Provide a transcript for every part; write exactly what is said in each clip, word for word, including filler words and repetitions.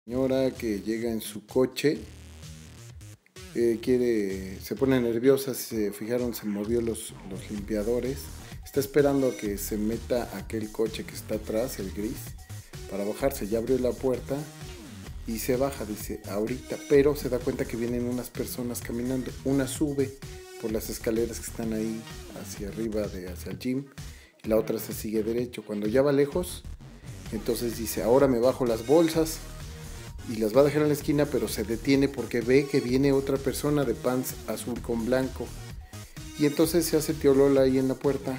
Señora que llega en su coche, eh, quiere, se pone nerviosa, si se fijaron se movió los, los limpiadores, está esperando a que se meta aquel coche que está atrás, el gris, para bajarse. Ya abrió la puerta y se baja, dice ahorita, pero se da cuenta que vienen unas personas caminando. Una sube por las escaleras que están ahí hacia arriba, de, hacia el gym, y la otra se sigue derecho. Cuando ya va lejos, entonces dice, ahora me bajo las bolsas, y las va a dejar en la esquina, pero se detiene porque ve que viene otra persona de pants azul con blanco, y entonces se hace tiolola ahí en la puerta.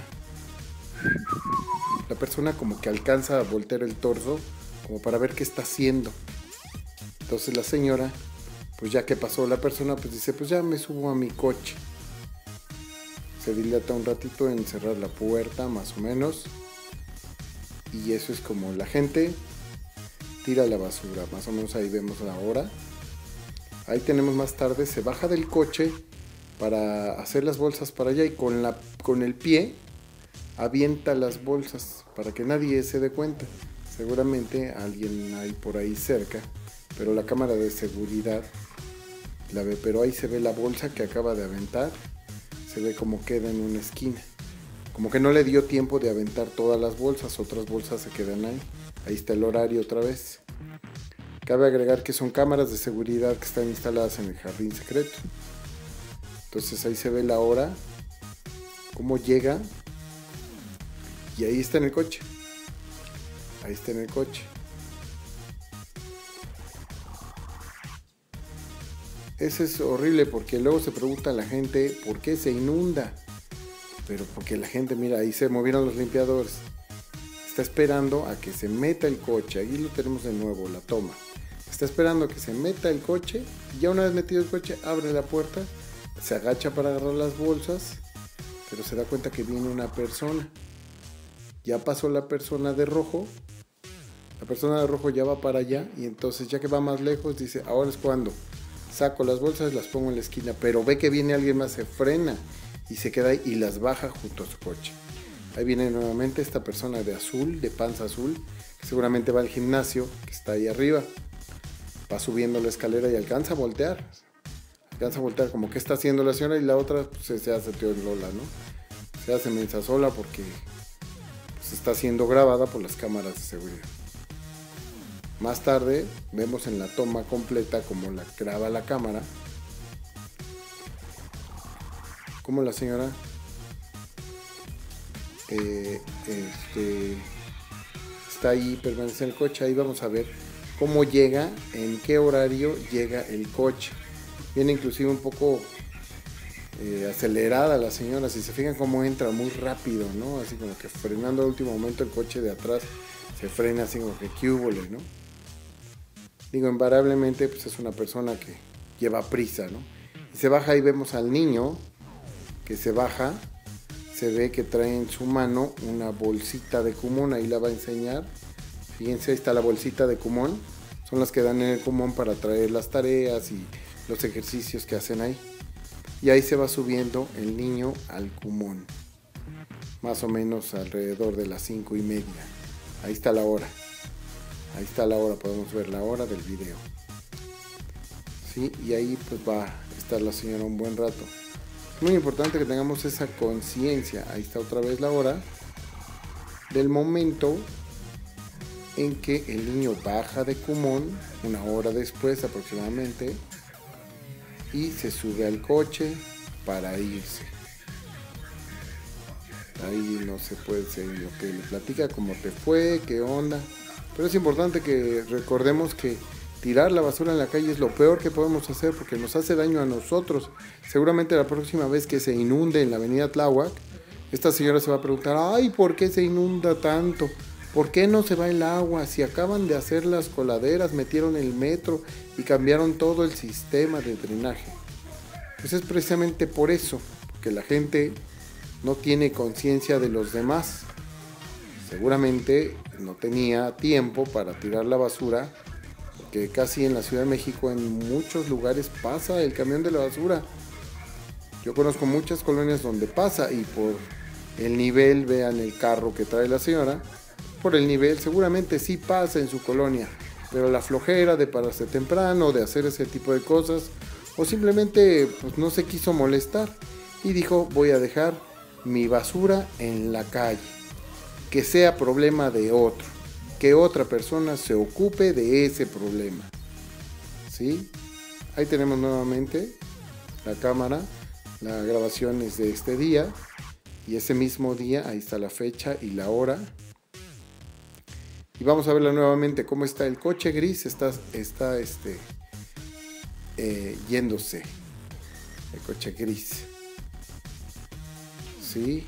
La persona como que alcanza a voltear el torso como para ver qué está haciendo. Entonces la señora, pues ya que pasó la persona, pues dice, pues ya me subo a mi coche. Se dilata un ratito en cerrar la puerta, más o menos, y eso es como la gente tira la basura. Más o menos ahí vemos la hora. Ahí tenemos más tarde, se baja del coche para hacer las bolsas para allá, y con, la, con el pie avienta las bolsas para que nadie se dé cuenta. Seguramente alguien hay por ahí cerca, pero la cámara de seguridad la ve. Pero ahí se ve la bolsa que acaba de aventar, se ve como queda en una esquina, como que no le dio tiempo de aventar todas las bolsas, otras bolsas se quedan ahí. Ahí está el horario otra vez. Cabe agregar que son cámaras de seguridad que están instaladas en el jardín secreto. Entonces ahí se ve la hora, cómo llega, y ahí está en el coche. Ahí está en el coche. Eso es horrible, porque luego se pregunta a la gente por qué se inunda. Pero porque la gente, mira, ahí se movieron los limpiadores. Está esperando a que se meta el coche. Aquí lo tenemos de nuevo, la toma. Está esperando a que se meta el coche. Y ya una vez metido el coche, abre la puerta, se agacha para agarrar las bolsas, pero se da cuenta que viene una persona. Ya pasó la persona de rojo. La persona de rojo ya va para allá, y entonces ya que va más lejos dice, ahora es cuando saco las bolsas y las pongo en la esquina. Pero ve que viene alguien más, se frena y se queda ahí y las baja junto a su coche. Ahí viene nuevamente esta persona de azul, de panza azul, que seguramente va al gimnasio, que está ahí arriba. Va subiendo la escalera y alcanza a voltear. Alcanza a voltear, como que está haciendo la señora, y la otra pues, se hace tiolola, ¿no? Se hace mensa sola porque pues, está siendo grabada por las cámaras de seguridad. Más tarde vemos en la toma completa como la graba la cámara, como la señora Eh, este, está ahí, permanece en el coche. Ahí vamos a ver cómo llega, en qué horario llega el coche. Viene inclusive un poco eh, acelerada la señora. Si se fijan cómo entra muy rápido, ¿no? Así como que frenando al último momento, el coche de atrás se frena así como que qué húbole, ¿no? Digo, invariablemente pues es una persona que lleva prisa, ¿no? Y se baja, y vemos al niño que se baja. Se ve que trae en su mano una bolsita de Kumon, ahí la va a enseñar. Fíjense, ahí está la bolsita de Kumon. Son las que dan en el Kumon para traer las tareas y los ejercicios que hacen ahí. Y ahí se va subiendo el niño al Kumon. Más o menos alrededor de las cinco y media. Ahí está la hora. Ahí está la hora, podemos ver la hora del video. ¿Sí? Y ahí pues va a estar la señora un buen rato. Muy importante que tengamos esa conciencia. Ahí está otra vez la hora del momento en que el niño baja de Kumon, una hora después aproximadamente, y se sube al coche para irse. Ahí no se puede seguir lo que le platica, cómo te fue, qué onda. Pero es importante que recordemos que tirar la basura en la calle es lo peor que podemos hacer, porque nos hace daño a nosotros. Seguramente la próxima vez que se inunde en la avenida Tláhuac, esta señora se va a preguntar, ay, ¿por qué se inunda tanto? ¿Por qué no se va el agua? Si acaban de hacer las coladeras, metieron el metro y cambiaron todo el sistema de drenaje. Pues es precisamente por eso, porque la gente no tiene conciencia de los demás. Seguramente no tenía tiempo para tirar la basura, que casi en la Ciudad de México en muchos lugares pasa el camión de la basura. Yo conozco muchas colonias donde pasa, y por el nivel, vean el carro que trae la señora, por el nivel seguramente sí pasa en su colonia, pero la flojera de pararse temprano, de hacer ese tipo de cosas, o simplemente pues, no se quiso molestar y dijo, voy a dejar mi basura en la calle, que sea problema de otro, que otra persona se ocupe de ese problema. ¿Sí? Ahí tenemos nuevamente la cámara, las grabaciones de este día, y ese mismo día, ahí está la fecha y la hora. Y vamos a verla nuevamente cómo está el coche gris, está, está este, eh, yéndose, el coche gris. ¿Sí?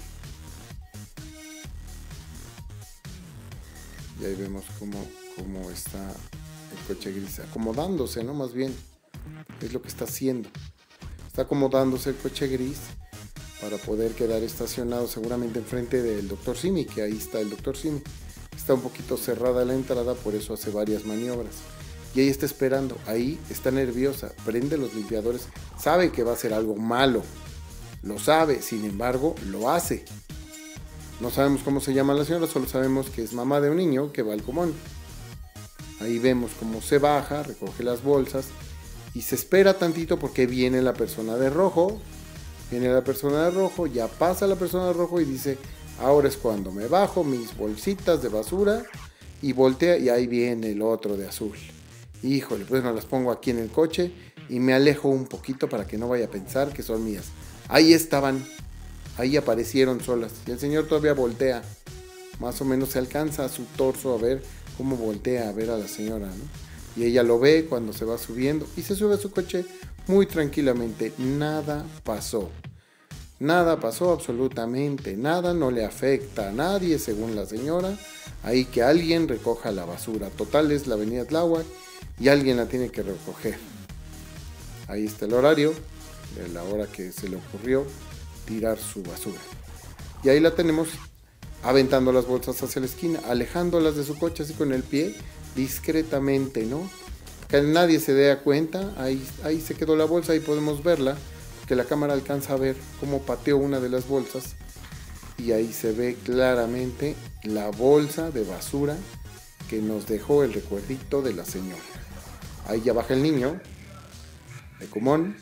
Y ahí vemos cómo, cómo está el coche gris, acomodándose, ¿no? Más bien, es lo que está haciendo. Está acomodándose el coche gris para poder quedar estacionado seguramente enfrente del doctor Simi, que ahí está el doctor Simi. Está un poquito cerrada la entrada, por eso hace varias maniobras. Y ahí está esperando, ahí está nerviosa, prende los limpiadores, sabe que va a ser algo malo, lo sabe, sin embargo, lo hace. No sabemos cómo se llama la señora, solo sabemos que es mamá de un niño que va al Común. Ahí vemos cómo se baja, recoge las bolsas y se espera tantito porque viene la persona de rojo. Viene la persona de rojo, ya pasa la persona de rojo y dice, ahora es cuando me bajo mis bolsitas de basura, y voltea y ahí viene el otro de azul. Híjole, pues me las pongo aquí en el coche y me alejo un poquito para que no vaya a pensar que son mías. Ahí estaban, ahí aparecieron solas y el señor todavía voltea. Más o menos se alcanza a su torso a ver cómo voltea a ver a la señora, ¿no? Y ella lo ve cuando se va subiendo y se sube a su coche muy tranquilamente. Nada pasó. Nada pasó absolutamente, nada, no le afecta a nadie según la señora. Ahí que alguien recoja la basura. Total es la avenida Tláhuac y alguien la tiene que recoger. Ahí está el horario de la hora que se le ocurrió tirar su basura. Y ahí la tenemos aventando las bolsas hacia la esquina, alejándolas de su coche así con el pie, discretamente, ¿no? Que nadie se dé cuenta. Ahí, ahí se quedó la bolsa, ahí podemos verla, que la cámara alcanza a ver cómo pateó una de las bolsas y ahí se ve claramente la bolsa de basura que nos dejó el recuerdito de la señora. Ahí ya baja el niño de Común,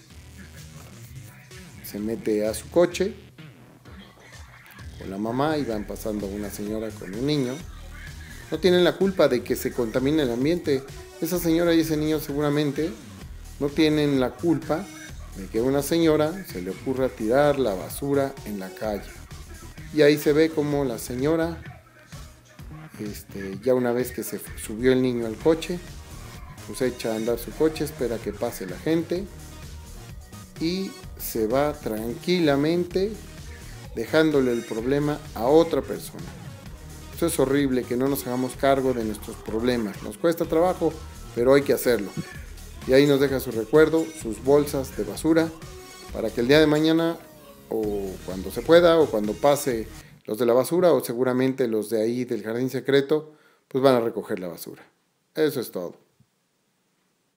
se mete a su coche con la mamá y van pasando una señora con un niño. No tienen la culpa de que se contamine el ambiente. Esa señora y ese niño seguramente no tienen la culpa de que a una señora se le ocurra tirar la basura en la calle. Y ahí se ve como la señora, este, ya una vez que se subió el niño al coche, pues echa a andar su coche, espera que pase la gente y se va tranquilamente dejándole el problema a otra persona. Eso es horrible, que no nos hagamos cargo de nuestros problemas. Nos cuesta trabajo, pero hay que hacerlo. Y ahí nos deja su recuerdo, sus bolsas de basura, para que el día de mañana, o cuando se pueda, o cuando pase los de la basura, o seguramente los de ahí del jardín secreto, pues van a recoger la basura. Eso es todo.